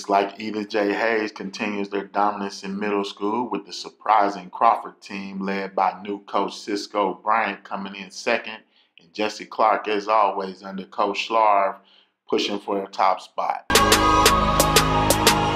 Looks like Edith J. Hayes continues their dominance in middle school with the surprising Crawford team led by new coach Cisco Bryant coming in second, and Jesse Clark, as always, under Coach Schlarv, pushing for a top spot.